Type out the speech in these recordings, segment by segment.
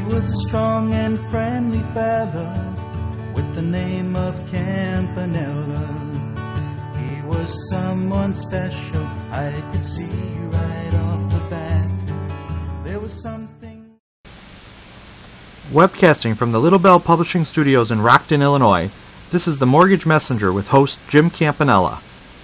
was a strong and friendly fella with the name of Campanella. He was someone special, I could see right off the bat. There was something. Webcasting from the Little Bell Publishing Studios in Rockton, Illinois, this is the Mortgage Messenger with host Jim Campanella.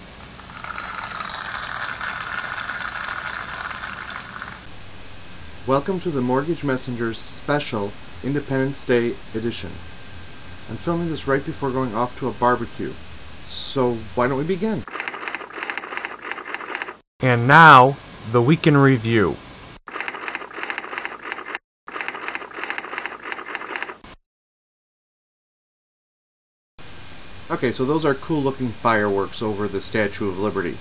Welcome to the Mortgage Messenger's special Independence Day edition. I'm filming this right before going off to a barbecue, so why don't we begin? And now, the week in review. Okay, so those are cool looking fireworks over the Statue of Liberty.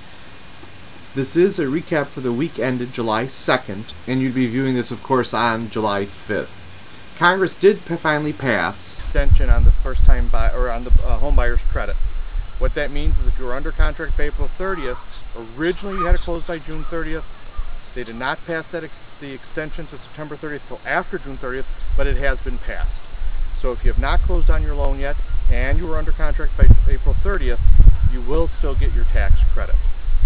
This is a recap for the week ended July 2nd, and you'd be viewing this, of course, on July 5th. Congress did finally pass extension on the first-time buy or on the home buyer's credit. What that means is if you were under contract by April 30th, originally you had to close by June 30th. They did not pass that the extension to September 30th till after June 30th, but it has been passed. So if you have not closed on your loan yet and you were under contract by April 30th, you will still get your tax credit.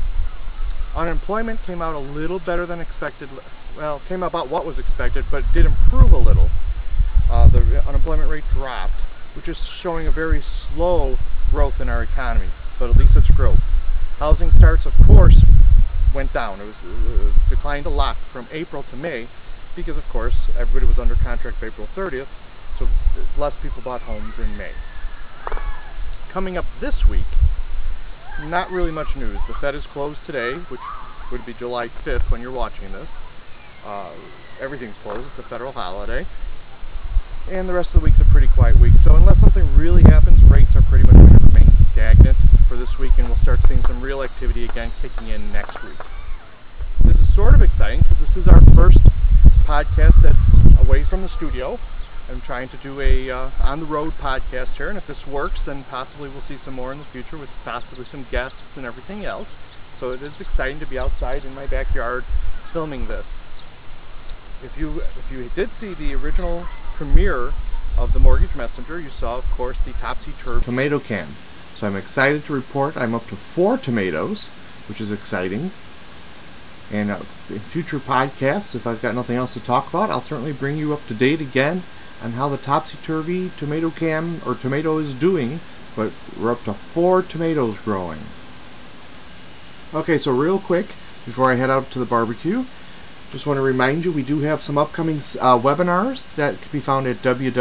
Unemployment came out a little better than expected. Well, came about what was expected, but it did improve a little. The unemployment rate dropped, which is showing a very slow growth in our economy, but at least it's growth. Housing starts, of course, went down. It was declined a lot from April to May because, of course, everybody was under contract by April 30th, so less people bought homes in May. Coming up this week, not really much news. The Fed is closed today, which would be July 5th when you're watching this. Everything's closed. It's a federal holiday. And the rest of the week's a pretty quiet week. So unless something really happens, rates are pretty much going to remain stagnant for this week, and we'll start seeing some real activity again kicking in next week. This is sort of exciting because this is our first podcast that's away from the studio. I'm trying to do a on-the-road podcast here, and if this works, then possibly we'll see some more in the future with possibly some guests and everything else. So it is exciting to be outside in my backyard filming this. If you did see the original premiere of the Mortgage Messenger, you saw, of course, the topsy-turvy tomato can. So I'm excited to report I'm up to 4 tomatoes, which is exciting. And in future podcasts, if I've got nothing else to talk about, I'll certainly bring you up to date again on how the topsy-turvy tomato can or tomato is doing, but we're up to 4 tomatoes growing. Okay, so real quick, before I head out to the barbecue, just want to remind you we do have some upcoming webinars that can be found at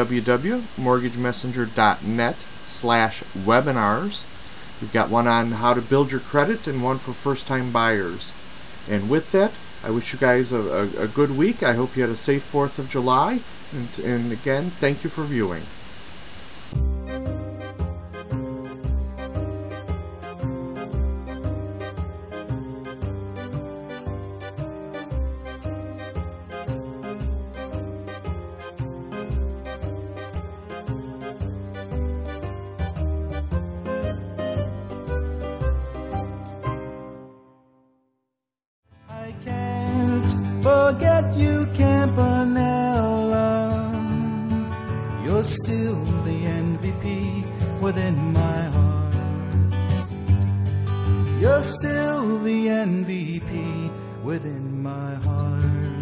www.mortgagemessenger.net/webinars. We've got one on how to build your credit and one for first-time buyers. And with that, I wish you guys a good week. I hope you had a safe 4th of July. And again, thank you for viewing. I can't forget you, Campanella. You're still the MVP within my heart. You're still the MVP within my heart.